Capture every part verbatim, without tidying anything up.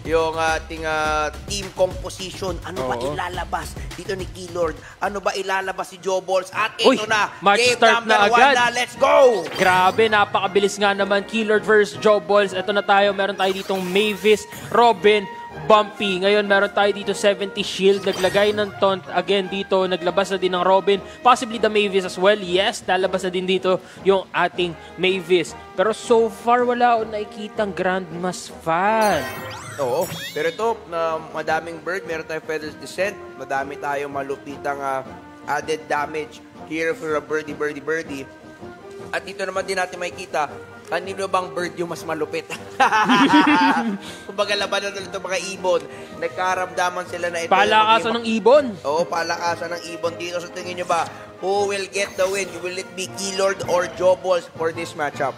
yung ating uh, team composition. Ano Oo. ba ilalabas dito ni Keylord? Ano ba ilalabas si Joe Balls? At ito Uy, na, match game start number na one agad. na. Let's go! Grabe, napakabilis nga naman. Keylord versus Joe Balls. Ito na tayo. Meron tayo ditong Mavis, Robin, Bumpy. Ngayon, meron tayo dito seventy shield. Naglagay ng taunt. Again, dito, naglabas na din ng Robin. Possibly the Mavis as well. Yes, lalabas na din dito yung ating Mavis. Pero so far, wala akong nakikitang Grandmas fan. Oo. Pero ito, na madaming bird, meron tayong Feathers Descent. Madami tayong malupitang uh, added damage here for a birdie, birdie, birdie. At dito naman din natin makikita, kanino bang bird yung mas malupit? Kumbaga labanan na ito mga ibon. Nagkaramdaman sila na ito. Palakasan ng ibon. Oo, palakasan ng ibon dito. So tingin nyo ba, who will get the win? Will it be Keylord or Joe Balls for this matchup?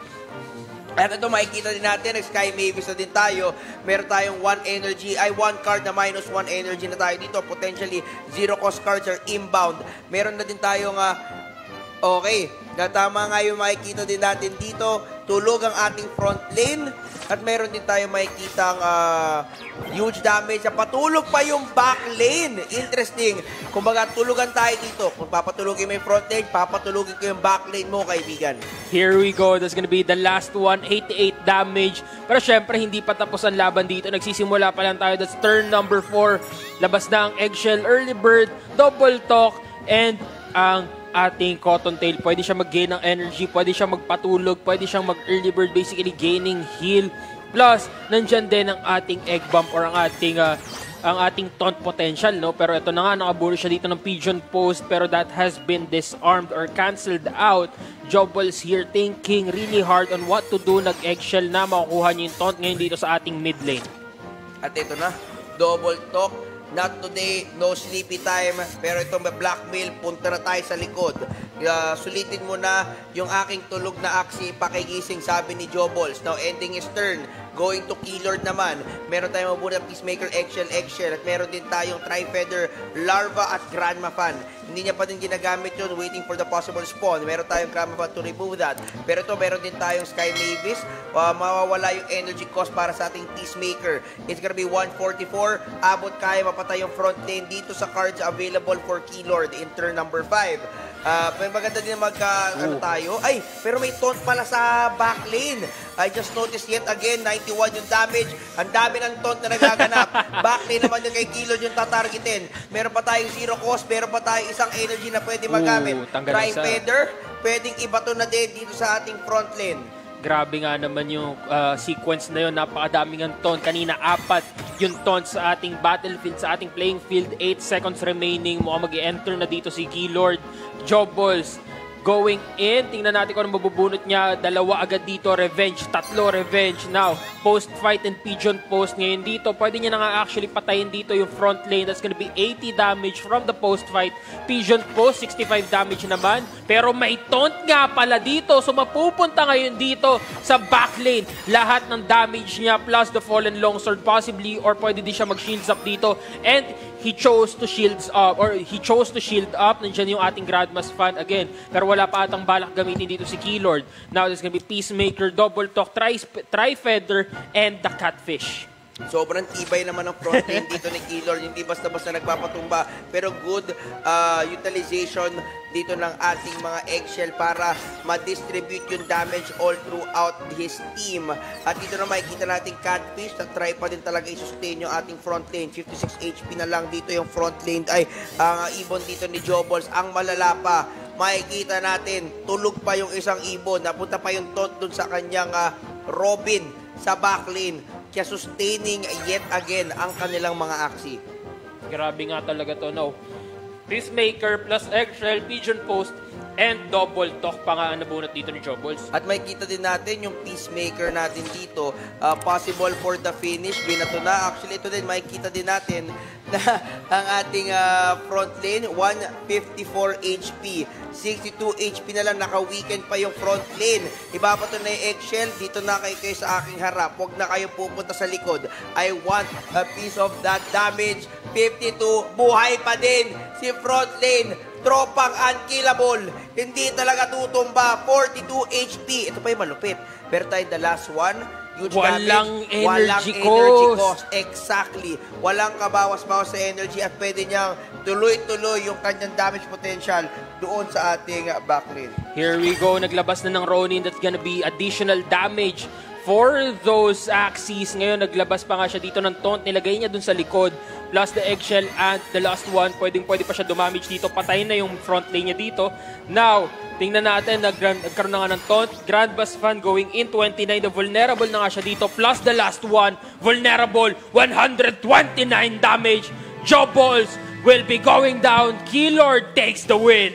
At ito, makikita din natin, nag-Sky Mavis na din tayo. Meron tayong one energy, ay one card na minus one energy na tayo dito. Potentially, zero cost cards are inbound. Meron na din tayong, uh, okay, na tama nga yung makikita din natin dito. Tulog ang ating front lane. At meron din tayo makikita ang uh, huge damage. Patulog pa yung back lane. Interesting. Kumbaga, tulugan tayo dito. Kung papatulogin mo yung front lane, papatulogin ko yung back lane mo, kaibigan. Here we go. That's gonna be the last one. eighty-eight damage. Pero syempre, hindi pa tapos ang laban dito. Nagsisimula pa lang tayo. That's turn number four. Labas na ang Eggshell, Early Bird, Double Talk, and ang ating Cottontail. Pwede siya mag-gain ng energy, pwede siya magpatulog, pwede siyang mag-early bird, basically gaining heal. Plus, nandyan din ang ating egg bump or ang ating uh, ang ating taunt potential, no? Pero ito na nga, nakaburo siya dito ng Pigeon Post, pero that has been disarmed or cancelled out. Jobbles here thinking really hard on what to do. Nag-eggshell na, makukuha niya yung taunt ngayon dito sa ating mid lane. At ito na, double talk. Not today, no sleepy time. Pero itong blackmail, punta na tayo sa likod. Uh, sulitin mo na yung aking tulog na aksi, pakigising, sabi ni Joe Balls. Now, ending his turn. Going to Keylord naman. Meron tayong mabuna Peacemaker, Eggshell, Eggshell. At meron din tayong Tri-Feather, Larva at Grandma Fan. Hindi niya pa din ginagamit yun, waiting for the possible spawn. Meron tayong Grandma Fan to remove that. Pero ito, meron din tayong Sky Mavis. Uh, mawawala yung energy cost para sa ating Peacemaker. It's gonna be one forty-four. Abot kaya mapatay yung front lane dito sa cards available for Keylord in turn number five. Uh, may maganda din magka, ano tayo. Ay, pero may taunt pala sa back lane. I just noticed yet again, ninety-one yung damage. Ang dami ng taunt na nagaganap. Back lane naman yung kay Keylord yung tatargetin. Meron pa tayong zero cost, meron pa tayong isang energy na pwede magamit. Tri-Feather, pwedeng ibato na din dito sa ating front lane. Grabe nga naman yung uh, sequence na yun. Napakadaming ang taunt. Kanina, apat yung taunt sa ating battlefield, sa ating playing field. eight seconds remaining. Mukhang mag-enter na dito si Keylord. Jobbles going in. Tingnan natin kung ano mabubunot niya. Dalawa agad dito. Revenge. Tatlo revenge. Now, post-fight and Pigeon Post. Ngayon dito, pwede niya na nga actually patayin dito yung front lane. That's gonna be eighty damage from the post-fight. Pigeon Post, sixty-five damage naman. Pero may taunt nga pala dito. So, mapupunta ngayon dito sa back lane. Lahat ng damage niya plus the Fallen Longsword possibly or pwede din siya mag-shields up dito. And he chose to shields up or he chose to shield up. Nandiyan yung ating Grandmas Fan again. Pero wala pa atang balak gamitin dito si Keylord. Now, there's gonna be Peacemaker, Double Talk, Tri-Feather, and the Catfish. Sobrang tibay naman ng front lane dito ni Keylord. Hindi basta-basta nagpapatumba. Pero good uh, utilization dito ng ating mga eggshell para ma-distribute yung damage all throughout his team. At dito na makikita natin Catfish na try pa din talaga i-sustain yung ating front lane. fifty-six H P na lang dito yung front lane. Ay, ang uh, ibon dito ni Jobbles. Ang malala pa, makikita natin, tulog pa yung isang ibon. Napunta pa yung taunt dun sa kanyang uh, Robin sa backlane. Kaya sustaining yet again ang kanilang mga aksi. Grabe nga talaga to, no? Peacemaker plus Eggshell, Pigeon Post, and Double Talk pa nga ang nabunot dito ni Jobbles. At may kita din natin yung Peacemaker natin dito. Uh, possible for the finish. Binato na. Actually, ito din makikita din natin na ang ating uh, front lane, one fifty-four H P. sixty-two H P na lang. Naka-weekend pa yung front lane. Ibabato na yung Eggshell. Dito na kayo, kayo sa aking harap. Huwag na kayo pupunta sa likod. I want a piece of that damage. fifty-two. Buhay pa din si front lane. Tropang unkillable. Hindi talaga tutumba. forty-two H P. Ito pa yung malupit. Pero tayo the last one. huge Walang damage. energy Walang cost. energy cost. Exactly. Walang kabawas-bawas sa energy at pwede niyang tuloy-tuloy yung kanyang damage potential doon sa ating backlane. Here we go. Naglabas na ng Ronin. That's gonna be additional damage for those Axis. Ngayon, naglabas pa nga siya dito ng taunt. Nilagay niya dun sa likod. Plus the eggshell and the last one. Pwedeng pwede pa siya dumamage dito. Patay na yung front lane niya dito. Now, tingnan natin. Nag nagkaroon na nga ng taunt. Grand Bass Fan going in twenty-nine. The vulnerable na nga siya dito. Plus the last one. Vulnerable. one hundred twenty-nine damage. Joballs will be going down. Keylord takes the win.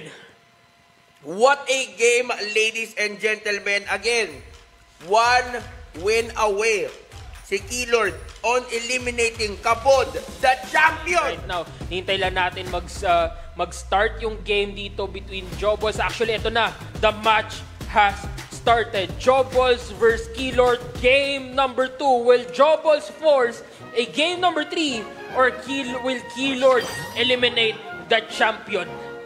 What a game, ladies and gentlemen. Again, one win away. Si Keylord on eliminating Kabod, the champion. Right now, hintay lang natin mag, uh, mag-start yung game dito between Joballs. Actually, ito na. The match has started. Joballs versus Keylord. Game number two. Will Joballs force a game number three? Or Key will Keylord eliminate the champion?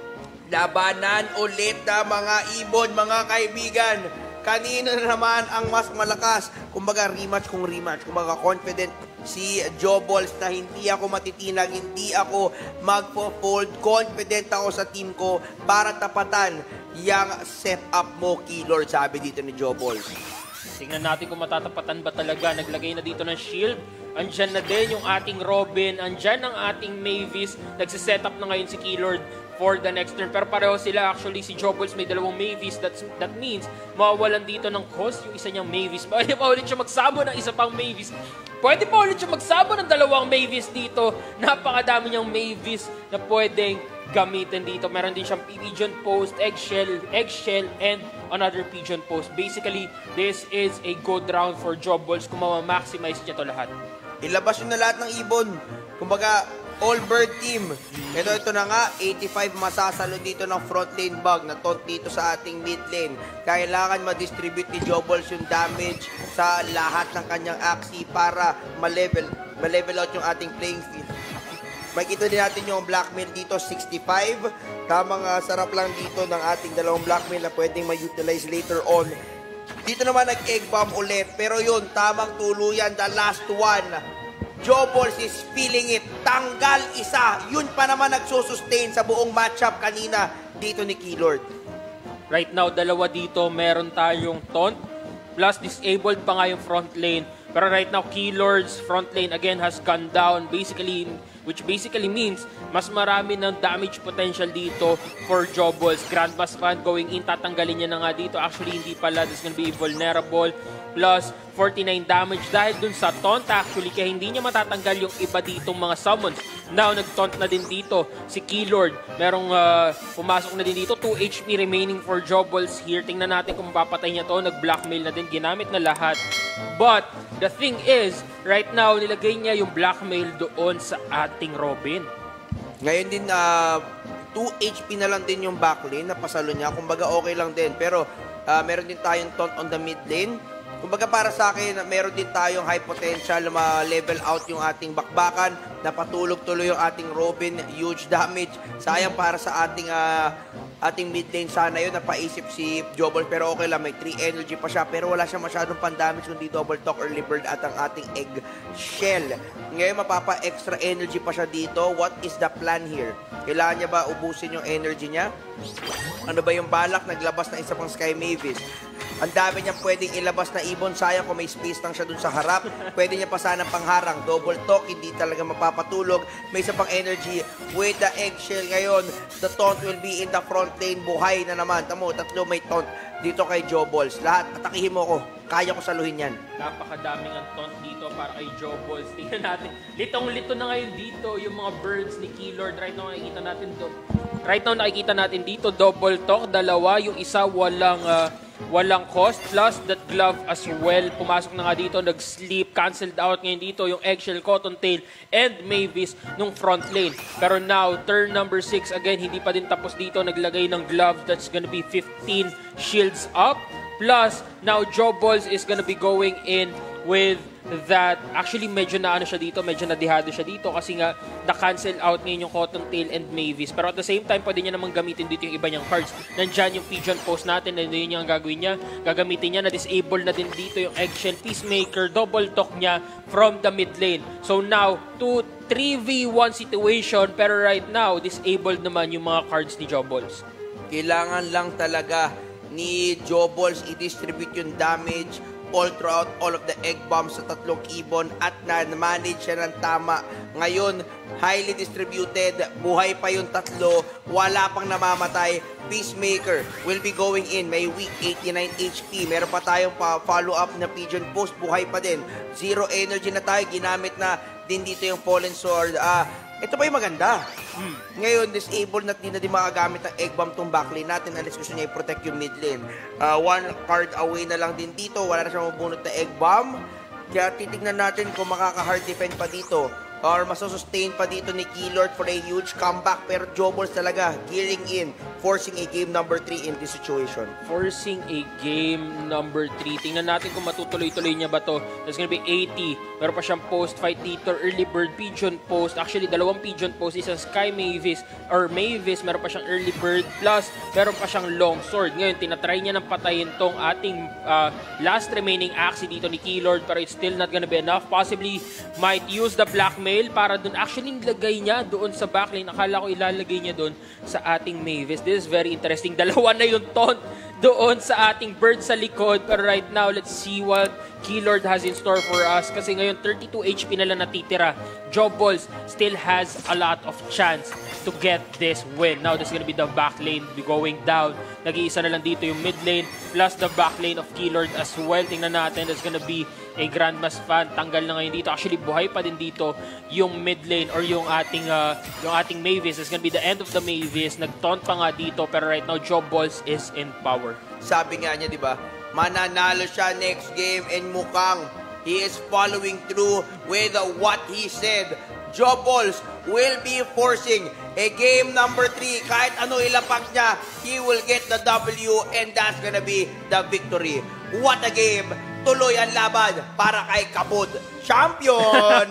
Labanan ulit na mga ibon, mga kaibigan. Kanino na naman ang mas malakas? Kumbaga rematch kung rematch. Kumbaga confident si Joballs na hindi ako matitinag, hindi ako magpo-fold. Confident ako sa team ko para tapatan yung set-up mo, Keylord, sabi dito ni Joballs. Tingnan natin kung matatapatan ba talaga. Naglagay na dito ng shield. Andyan na din yung ating Robin. Andyan ang ating Mavis. Nagsiset-up na ngayon si Keylord for the next turn. Pero pareho sila. Actually, si Joballs may dalawang Mavis. That's, that means, mawawalan dito ng cost yung isa niyang Mavis. Pwede pa ulit siya magsabo ng isa pang Mavis. Pwede pa ulit siya magsabo ng dalawang Mavis dito. Napakadami niyang Mavis na pwedeng gamitin dito. Meron din siyang Pigeon Post, Eggshell, Eggshell, and another Pigeon Post. Basically, this is a good round for Joballs kung ma-maximize niya to lahat. Ilabas yun na lahat ng ibon. Kumbaga, all-bird team. Ito, ito na nga, eighty-five masasalo dito ng front lane bug na taunt dito sa ating mid lane. Kailangan ma-distribute ni Joballs yung damage sa lahat ng kanyang axi para ma-level, ma-level out yung ating playing field. Makikita din natin yung blackmail dito, sixty-five. Tamang uh, sarap lang dito ng ating dalawang blackmail na pwedeng ma-utilize later on. Dito naman nag-egg bomb ulit. Pero yun, tamang tuluyan, the last one. Joballs is feeling it. Tanggal isa. Yun pa naman nagsusustain sa buong matchup kanina dito ni Keylord. Right now, dalawa dito. Meron tayong taunt. Plus, disabled pa nga yung front lane. Pero right now, Keylord's front lane again has gone down. Basically, which basically means mas marami ng damage potential dito for Joballs. Grand Bass Fan going in. Tatanggalin niya na nga dito. Actually, hindi pala. This is gonna be vulnerable. Plus, forty-nine damage dahil dun sa taunt actually. Kaya hindi niya matatanggal yung iba ditong mga summons. Now, nag-taunt na din dito si Keylord. Merong uh, pumasok na din dito. two H P remaining for Joballs here. Tingnan natin kung mapapatay niya to. Nag-blackmail na din. Ginamit na lahat. But, the thing is, right now, nilagay niya yung blackmail doon sa ating Robin. Ngayon din, uh, two H P na lang din yung backlane na pasalo niya. Kumbaga, okay lang din. Pero, uh, meron din tayong taunt on the mid lane. Kumbaga para sa akin, meron din tayong high potential na ma-level out yung ating bakbakan, na patulog tuloy yung ating Robin, huge damage. Sayang para sa ating uh, ating mid lane sana yun, napaisip si Joballs, pero okay lang, may three energy pa siya, pero wala siya masyadong pan-damage kundi double talk or liberd at ang ating egg shell. Ngayon mapapa-extra energy pa siya dito. What is the plan here? Kailangan niya ba ubusin yung energy niya? Ano ba yung balak? Naglabas na isa pang Sky Mavis. Ang dami niya pwedeng ilabas na ibon. Sayang kung may space lang siya dun sa harap. Pwede niya pa sanang pangharang. Double talk, hindi talaga mapapatulog. May isa pang energy with the eggshell ngayon. The taunt will be in the front lane. Buhay na naman. Tamo, tatlo may taunt dito kay Joballs. Lahat, atakihin mo ko. Kaya ko saluhin yan. Napakadaming ang taunt dito para kay Joballs. Tingnan natin. Litong-lito na ngayon dito yung mga birds ni Keylord. Right now, nakikita natin to. Right now, nakikita natin dito. Double talk. Dalawa. Yung isa, walang... Uh, walang cost, plus that glove as well. Pumasok na nga dito, nag-sleep, cancelled out ngayon dito yung eggshell, cottontail, and Mavis nung front lane. Pero now, turn number six, again, hindi pa din tapos dito, naglagay ng glove, that's gonna be fifteen shields up. Plus, now Joballs is gonna be going in with that actually medyo na ano siya dito, medyo nadihado siya dito kasi nga na-cancel out ngayon yung Cottontail and Mavis. Pero at the same time, pwede niya namang gamitin dito yung iba niyang cards. Nandyan yung Pigeon Post natin, and yun yung gagawin niya. Gagamitin niya, na-disable na din dito yung Eggshell Peacemaker, double talk niya from the mid lane. So now, two three v one situation, pero right now, disabled naman yung mga cards ni Joballs. Kailangan lang talaga ni Joballs i-distribute yung damage all throughout all of the egg bombs sa tatlong ibon at na-manage siya ng tama. Ngayon, highly distributed, buhay pa yung tatlo, wala pang namamatay. Peacemaker will be going in, may weak eighty-nine H P. Meron pa tayong pa follow-up na Pigeon Post, buhay pa din. Zero energy na tayo, ginamit na din dito yung Fallen Sword. Ah, ito ba yung maganda? Hmm. Ngayon, disabled na din na din makagamit ng egg bomb tong backlane natin unless gusto niya i-protect yung mid lane. Uh, one card away na lang din dito. Wala na siya mabunot na egg bomb. Kaya titignan natin kung makaka-hard defend pa dito or masustain pa dito ni Keylord for a huge comeback. Pero Joballs talaga gearing in, forcing a game number three in this situation. Forcing a game number three. Tingnan natin kung matutuloy-tuloy niya ba to. There's gonna be eighty. Meron pa siyang post-fight dito. Early bird, pigeon post. Actually, dalawang pigeon post. Isang Sky Mavis or Mavis. Meron pa siyang early bird. Plus, meron pa siyang long sword. Ngayon, tinatry niya ng patayin tong ating uh, last remaining Axie dito ni Keylord. Pero it's still not gonna be enough. Possibly, might use the blackmail para dun. Actually, nilagay niya doon sa backlane. Akala ko ilalagay niya doon sa ating Mavis. This is very interesting. Dalawa na yung taunt doon sa ating bird sa likod. Pero right now, let's see what Keylord has in store for us. Kasi ngayon, thirty-two H P na lang natitira. Joballs still has a lot of chance to get this win. Now, this is gonna be the back lane be going down. Nag-iisa na lang dito yung mid lane plus the back lane of Keylord as well. Tingnan natin, there's gonna be a Grandmas fan. Tanggal na ngayon dito. Actually, buhay pa din dito yung mid lane or yung ating uh, yung ating Mavis. It's gonna be the end of the Mavis. Nag-taunt pa nga dito, pero right now, Joballs is in power. Sabi nga niya, di ba, mananalo siya next game and mukhang he is following through with uh, what he said. Joballs will be forcing a game number three. Kahit ano ilapag niya, he will get the W and that's gonna be the victory. What a game! Tuloy ang laban para kay Kabod Champion!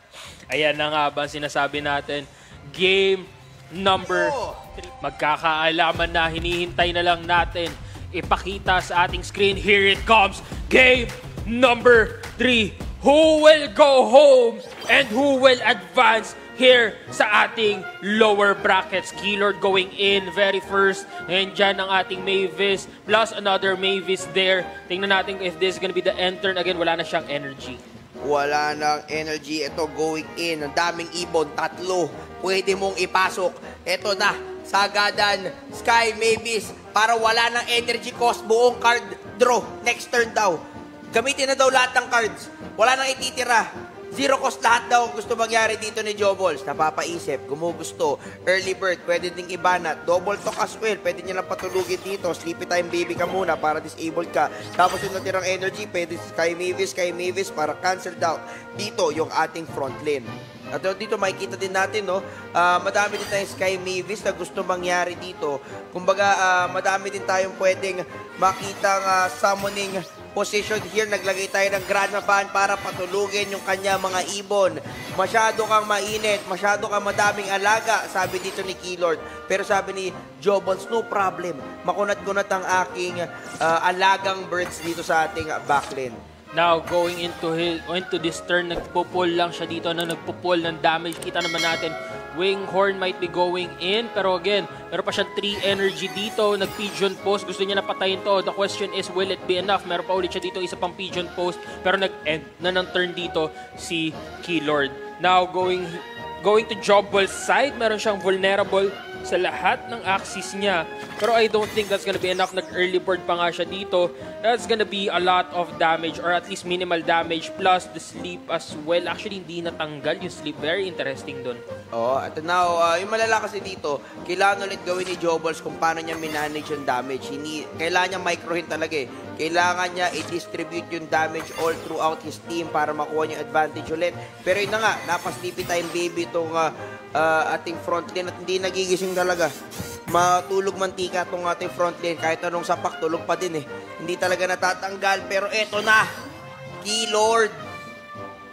Ayan na nga ba sinasabi natin. Game number three. Magkakaalaman na, hinihintay na lang natin. Ipakita sa ating screen. Here it comes. Game number three. Who will go home and who will advance here sa ating lower brackets? Keylord going in very first. And dyan ang ating Mavis plus another Mavis there. Tingnan natin if this is gonna be the end turn. Again, wala na siyang energy. Wala nang energy. Ito going in. Ang daming ibon. Tatlo. Pwede mong ipasok. Ito na. Sagadan. Sky Mavis. Para wala nang energy cost. Buong card draw. Next turn daw. Gamitin na daw lahat ng cards. Wala nang ititira. Zero cost lahat daw gusto mangyari dito ni Joballs. Napapaisip, gumugusto. Early bird, pwede ding ibanat. Double talk as well, pwede niya lang patulugin dito. Sleepy time baby ka muna para disabled ka. Tapos yung natirang energy, pwede Sky Mavis, Sky Mavis para cancelled out. Dito yung ating front lane. At dito makikita din natin, no, uh, madami din tayong Sky Mavis na gusto mangyari dito. Kumbaga, uh, madami din tayong pwedeng makitang uh, summoning position here. Naglagay tayo ng Grandma Fan para patulugin yung kanya mga ibon. Masyado kang mainit, masyado kang madaming alaga, sabi dito ni Keylord. Pero sabi ni Joballs, no problem. Makunat-kunat ang aking uh, alagang birds dito sa ating uh, backlane. Now, going into his, into this turn, nagpo-pull lang siya dito na nagpo-pull ng damage. Kita naman natin, Winghorn might be going in. Pero again, meron pa siyang three energy dito. Nag-Pigeon Post. Gusto niya na patayin to. The question is, will it be enough? Meron pa ulit siya dito, isa pang Pigeon Post. Pero nag-end na ng turn dito si Keylord. Now, going going to Joballs' side, meron siyang vulnerable sa lahat ng axis niya. Pero I don't think that's gonna be enough. Nag-early bird pa nga siya dito. That's gonna be a lot of damage or at least minimal damage plus the sleep as well. Actually, hindi natanggal yung sleep. Very interesting dun. Oo, at now, uh, yung malala kasi dito, kailangan ulit gawin ni Joballs kung paano niya minanage yung damage. Hindi, kailangan niya microhit talaga eh. Kailangan niya i-distribute yung damage all throughout his team para makuha niya advantage ulit. Pero yun na nga, napasleepy time baby itong uh, uh, ating front lane at hindi nagigising talaga. Matulog mantika itong ating front lane. Kahit anong sapak, tulog pa din eh. Hindi talaga natatanggal. Pero eto na, Keylord.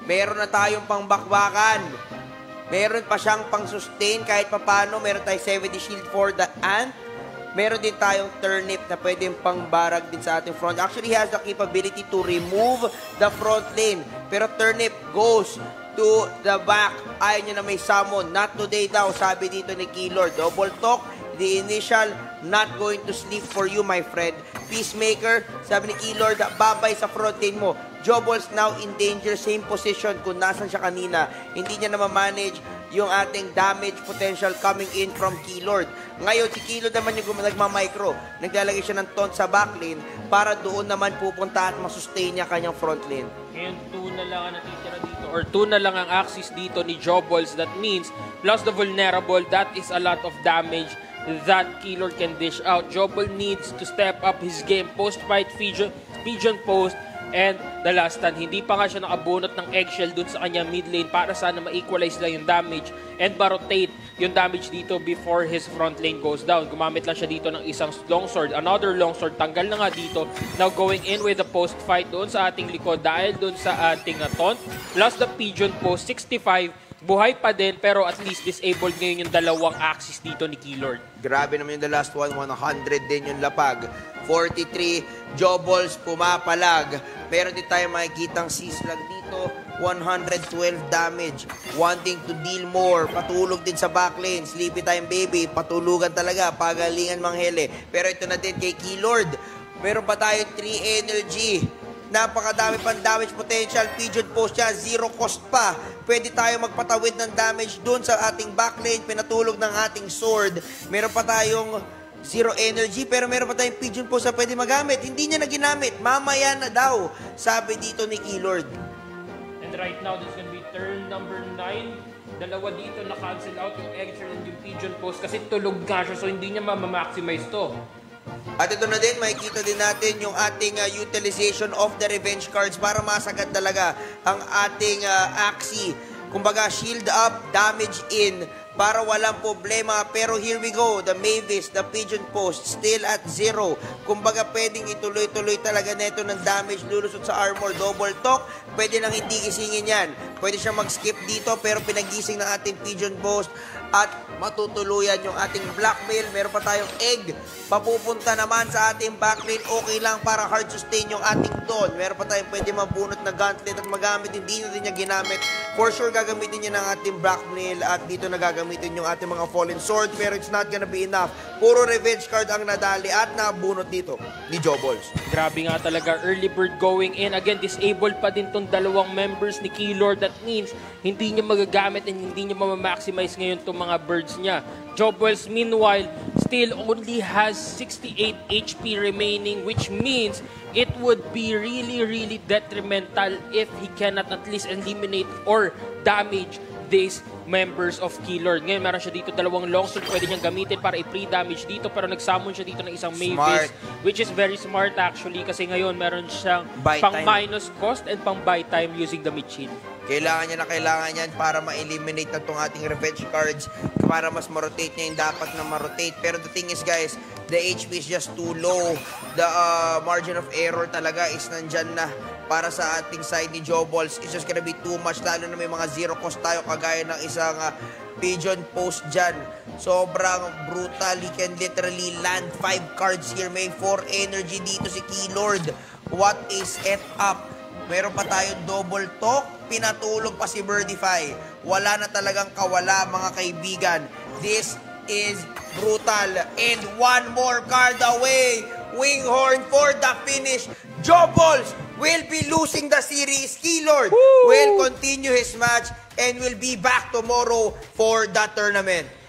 Meron na tayong pangbakbakan. Meron pa siyang pang-sustain kahit papano. Meron tayong seventy shield for the Ant. Meron din tayong Turnip na pwedeng pangbarag din sa ating front. Actually, he has the capability to remove the front lane. Pero Turnip goes to the back. Ayaw niya na may summon. Not today daw, sabi dito ni Keylord. Double talk, the initial, not going to sleep for you, my friend. Peacemaker, sabi ni Keylord, babay sa front lane mo. Jobol's now in danger, same position kung nasan siya kanina. Hindi niya na ma-manage yung ating damage potential coming in from Keylord. Ngayon, si Keylord naman yung nagmamicro. Naglalagay siya ng taunt sa backlane para doon naman pupunta at masustain niya kanyang front lane. Ngayon, two na lang ang natitira dito or two na lang ang axis dito ni Jobols. That means, plus the vulnerable, that is a lot of damage that Keylord can dish out. Jobol needs to step up his game. Post-fight, Pigeon, Pigeon post, and the last stand, hindi pa nga siya nakabunot ng eggshell dun sa kanya mid lane para sana ma-equalize lang yung damage and ma-rotate yung damage dito before his front lane goes down. Gumamit lang siya dito ng isang longsword. Another longsword, tanggal na nga dito. Now going in with the post fight doon sa ating likod dahil doon sa ating uh, taunt. Plus the Pigeon post, sixty-five. Buhay pa din pero at least disabled ngayon yung dalawang axis dito ni Keylord. Grabe naman yung the last one, one hundred din yung lapag. forty-three, Jobols pumapalag. Meron din tayo makikitang sislag dito, one hundred twelve damage. Wanting to deal more, patulog din sa backlane. Sleepy time baby, patulugan talaga, pagalingan manghele. Pero ito na din kay Keylord. Meron pa tayo three energy. Napakadami pang damage potential. Pigeon post siya, zero cost pa. Pwede tayo magpatawid ng damage dun sa ating backlane. Pinatulog ng ating sword. Meron pa tayong zero energy, pero meron pa tayong Pigeon post na pwede magamit. Hindi niya na ginamit. Mamaya na daw, sabi dito ni Keylord. And right now, this is gonna be turn number nine. Dalawa dito na-cancel out yung extra and yung Pigeon post kasi tulog nga siya, so hindi niya ma-maximize to. At ito na din, makikita din natin yung ating uh, utilization of the revenge cards para masagad talaga ang ating uh, Axie. Kumbaga, shield up, damage in, para walang problema. Pero here we go, the Mavis, the Pigeon post, still at zero. Kumbaga, pwedeng ituloy-tuloy talaga neto ng damage lulusot sa armor. Double talk, pwede nang hindi gisingin yan. Pwede siyang mag-skip dito, pero pinagising ng ating Pigeon post at matutuluyan yung ating blackmail. Meron pa tayong egg. Papupunta naman sa ating backlane. Okay lang para hard sustain yung ating Dawn. Meron pa tayong pwede mabunot na gauntlet at magamit. Hindi na din niya ginamit. For sure, gagamitin niya ng ating blackmail at dito na gagamitin yung ating mga fallen sword. Pero it's not gonna be enough. Puro revenge card ang nadali at nabunot dito ni Jobols. Grabe nga talaga. Early bird going in. Again, disabled pa din tong dalawang members ni Keylord. That means, hindi niya magagamit and hindi niya ma-maximize ngayon itong mga birds niya. Jobols, meanwhile, still only has sixty-eight H P remaining, which means it would be really, really detrimental if he cannot at least eliminate or damage these members of Keylord. Ngayon, meron siya dito dalawang longsword pwede niyang gamitin para i-pre-damage dito, pero nagsummon siya dito ng isang Mavis, which is very smart actually kasi ngayon meron siyang pang-minus cost and pang-buy time using the mid-shield. Kailangan niya na kailangan yan para ma-eliminate na itong ating revenge cards, para mas ma-rotate niya yung dapat na ma-rotate. Pero the thing is guys, the H P is just too low. The uh, margin of error talaga is nandyan na para sa ating side ni Jobols. It's just gonna be too much, lalo na may mga zero cost tayo kagaya ng isang uh, Pigeon post dyan. Sobrang brutal. He can literally land five cards here. May four energy dito si Keylord. What a setup. Meron pa tayong double talk. Pinatulog pa si Birdify. Wala na talagang kawala mga kaibigan. This is brutal. And one more card away. Winghorn for the finish. Jobols will be losing the series. Keylord will continue his match and will be back tomorrow for the tournament.